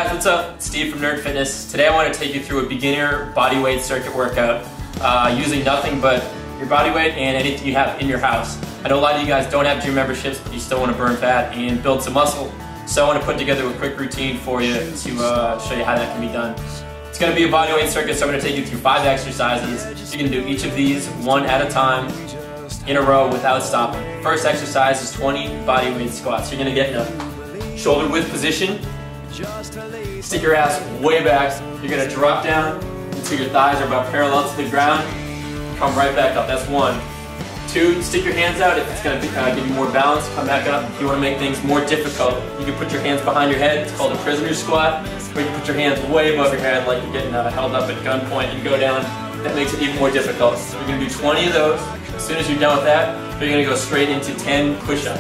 guys, what's up? It's Steve from Nerd Fitness. Today I want to take you through a beginner bodyweight circuit workout using nothing but your body weight and anything you have in your house. I know a lot of you guys don't have gym memberships, but you still want to burn fat and build some muscle. So I want to put together a quick routine for you to show you how that can be done. It's going to be a bodyweight circuit, so I'm going to take you through 5 exercises. You're going to do each of these one at a time in a row without stopping. First exercise is 20 bodyweight squats. You're going to get in a shoulder width position. Stick your ass way back. You're going to drop down until your thighs are about parallel to the ground. Come right back up. That's 1. 2, stick your hands out. If it's going to give you more balance, come back up. If you want to make things more difficult, you can put your hands behind your head. It's called a prisoner squat, where you can put your hands way above your head like you're getting held up at gunpoint and go down. That makes it even more difficult. So you're going to do 20 of those. As soon as you're done with that, you're going to go straight into 10 push-ups.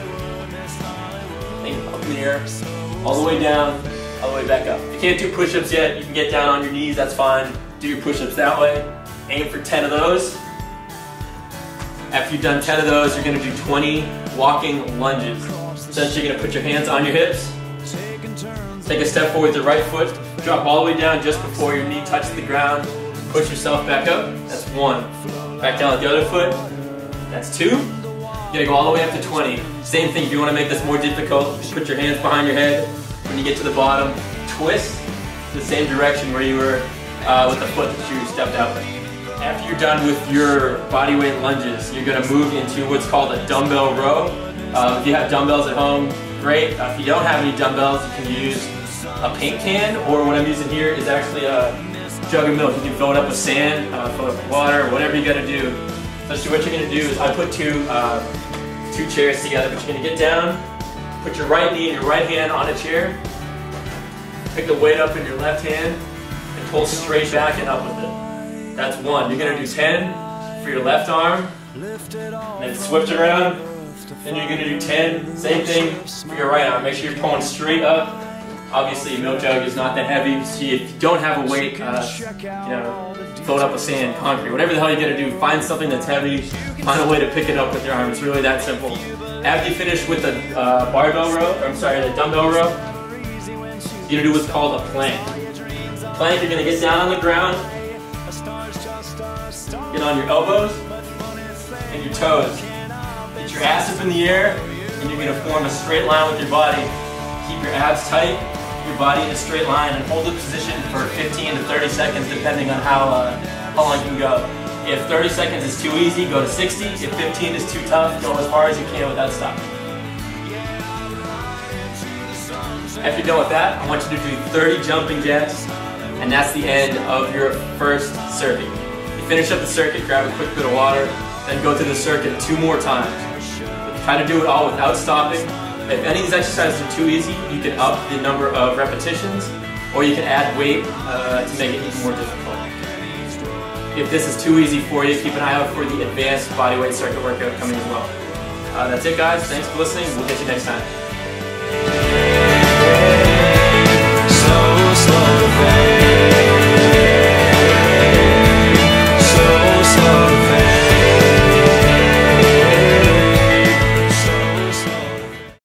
Up in the air, all the way down, all the way back up. If you can't do push-ups yet, you can get down on your knees, that's fine. Do your push-ups that way. Aim for 10 of those. After you've done 10 of those, you're going to do 20 walking lunges. Essentially, you're going to put your hands on your hips, take a step forward with the right foot, drop all the way down just before your knee touches the ground, push yourself back up. That's 1. Back down with the other foot. That's 2. You're going to go all the way up to 20. Same thing, if you want to make this more difficult, just put your hands behind your head. When you get to the bottom, twist the same direction where you were with the foot that you stepped out with. After you're done with your bodyweight lunges, you're going to move into what's called a dumbbell row. If you have dumbbells at home, great. If you don't have any dumbbells, you can use a paint can, or what I'm using here is actually a jug of milk. You can fill it up with sand, fill it up with water, whatever you got to do. So what you're going to do is I put two chairs together, but you're going to get down, put your right knee and your right hand on a chair, pick the weight up in your left hand, and pull straight back and up with it. That's 1. You're going to do 10 for your left arm, and then switch around. Then you're going to do 10, same thing for your right arm. Make sure you're pulling straight up. Obviously, a milk jug is not that heavy. See, if you don't have a weight, fill it up with sand, concrete, whatever the hell you're going to do, find something that's heavy, find a way to pick it up with your arm. It's really that simple. After you finish with the the dumbbell row, you're going to do what's called a plank. Plank, you're going to get down on the ground, get on your elbows and your toes. Get your ass up in the air, and you're going to form a straight line with your body. Keep your abs tight, your body in a straight line, and hold the position for 15 to 30 seconds depending on how long you can go. If 30 seconds is too easy, go to 60. If 15 is too tough, go as far as you can without stopping. After you're done with that, I want you to do 30 jumping jacks, and that's the end of your first circuit. You finish up the circuit, grab a quick bit of water, then go through the circuit 2 more times. Try to do it all without stopping. If any of these exercises are too easy, you can up the number of repetitions, or you can add weight to make it even more difficult. If this is too easy for you, keep an eye out for the advanced bodyweight circuit workout coming as well. That's it, guys. Thanks for listening. We'll catch you next time.